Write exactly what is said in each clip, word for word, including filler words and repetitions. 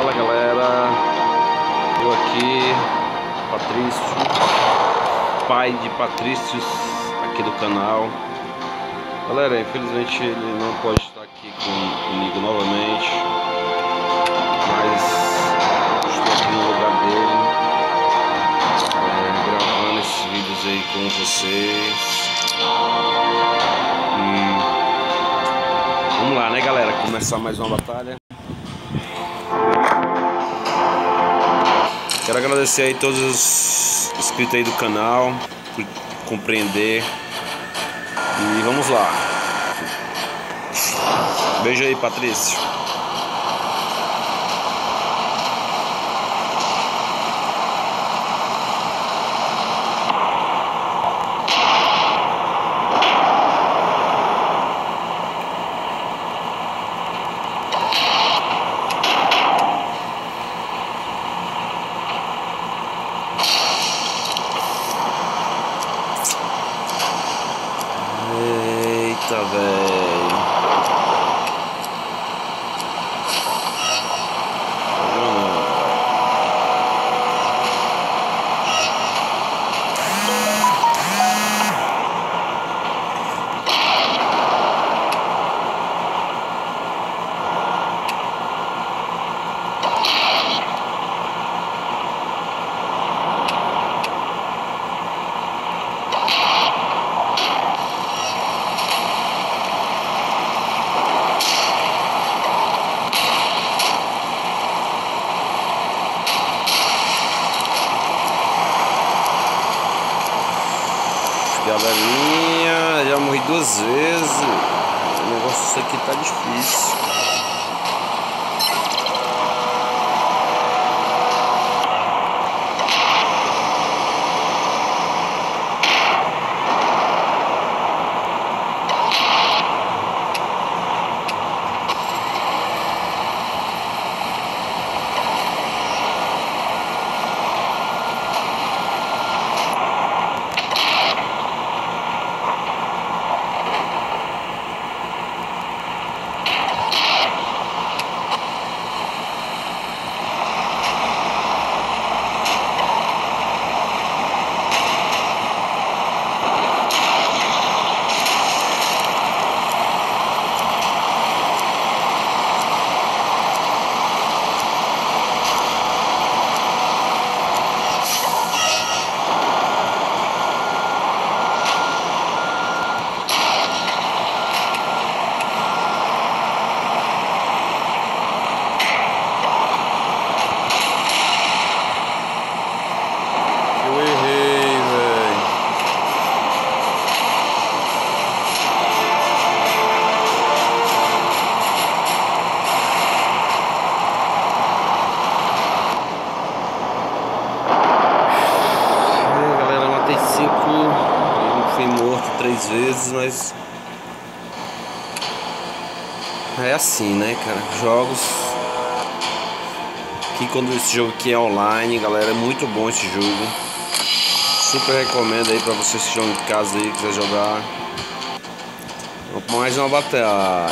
Fala galera, eu aqui, Patrício, pai de Patrícios aqui do canal. Galera, infelizmente ele não pode estar aqui com, comigo novamente, mas estou aqui no lugar dele, é, gravando esses vídeos aí com vocês. Hum, vamos lá, né galera, começar mais uma batalha. Quero agradecer aí todos os inscritos aí do canal por compreender. E vamos lá. Beijo aí, Patrício. Eita, velho. Galerinha, já morri duas vezes. O negócio isso aqui tá difícil. Fui morto três vezes, mas é assim, né, cara? Jogos que quando esse jogo aqui é online, galera, é muito bom esse jogo. Super recomendo aí pra vocês que estão em casa aí, quiser jogar. Mais uma batalha.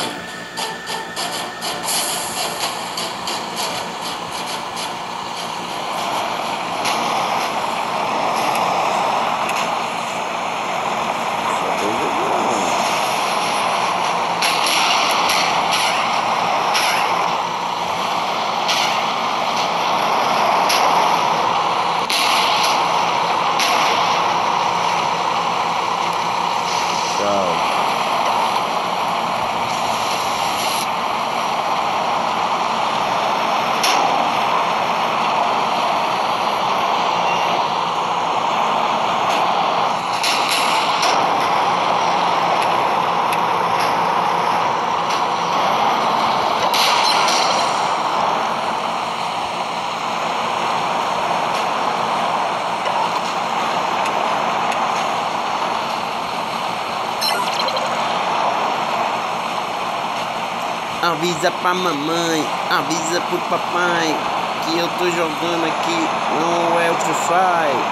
Avisa pra mamãe, avisa pro papai que eu tô jogando aqui, não é o Free Fire.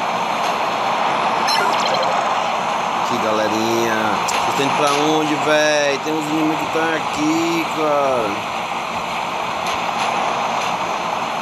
Aqui galerinha, vocês estão indo pra onde, velho? Tem uns inimigos que estão aqui, cara.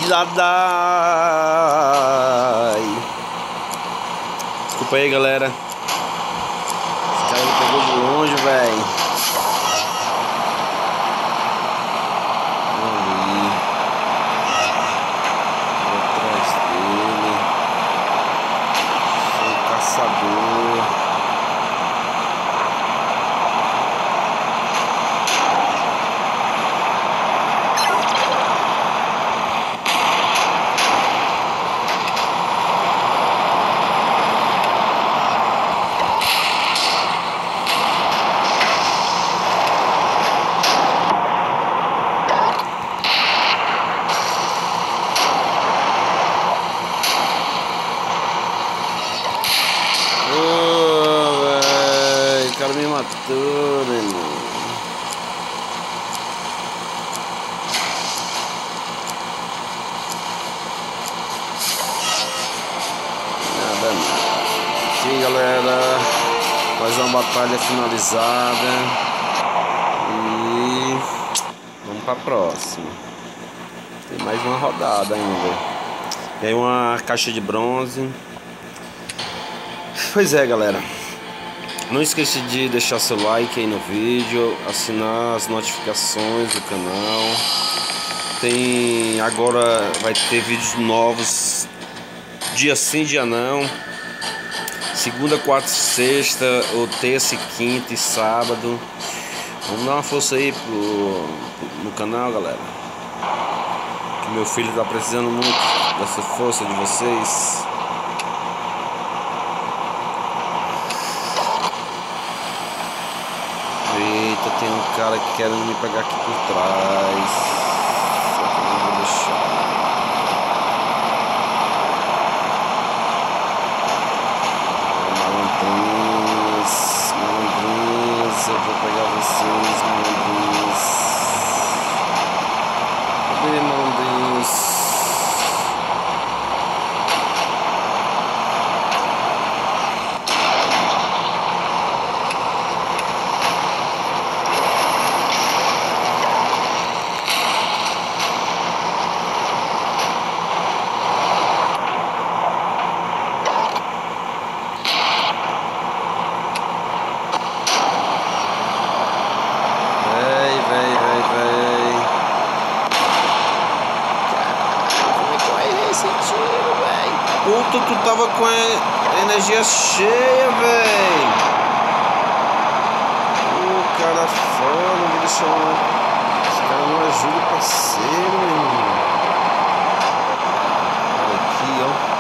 Desculpa aí, galera. Esse cara me pegou de longe, velho. Ali. Vou atrás dele. Sou um caçador. O cara me matou, meu irmão. Nada, nada. Aqui, galera, mais uma batalha finalizada. E vamos pra próxima. Tem mais uma rodada ainda. Tem uma caixa de bronze. Pois é, galera. Não esqueça de deixar seu like aí no vídeo, assinar as notificações do canal. Tem agora vai ter vídeos novos dia sim, dia não. Segunda, quarta, sexta, ou terça, e quinta e sábado. Vamos dar uma força aí pro, no canal, galera. Que meu filho tá precisando muito dessa força de vocês. Eita, tem um cara que quer me pegar aqui por trás. Só que eu não vou deixar. Malandrinhos, malandrinhos, eu vou pegar vocês, malandrinhos. Cadê, malandrinhos? Puta, tu tava com a energia cheia, véi. Ô, cara foda, não vou deixar uma... Esse cara não ajuda o parceiro, meu irmão. Olha aqui, ó.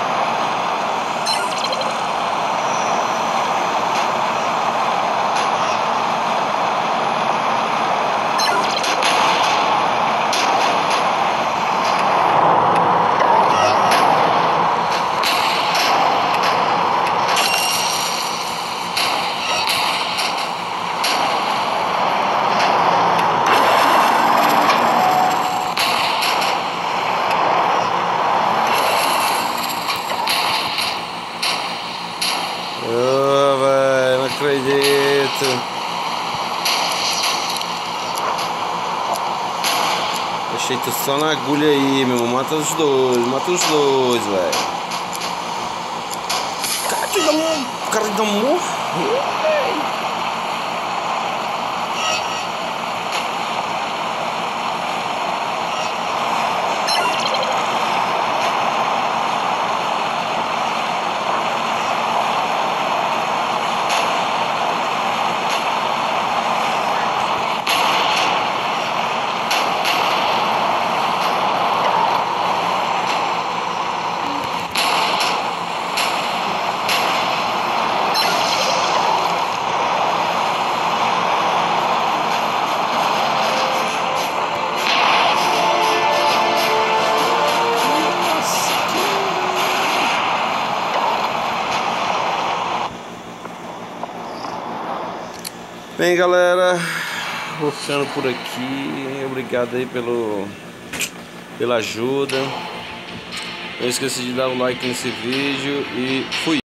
Oh, velho, não acredito. Deixei tu só na agulha aí, meu irmão. Mata os dois, mata os dois, velho. Cara, que dá um... O cara ainda morreu, velho. Bem, galera, vou ficando por aqui. Obrigado aí pelo, pela ajuda. Não esqueça de dar um like nesse vídeo e fui!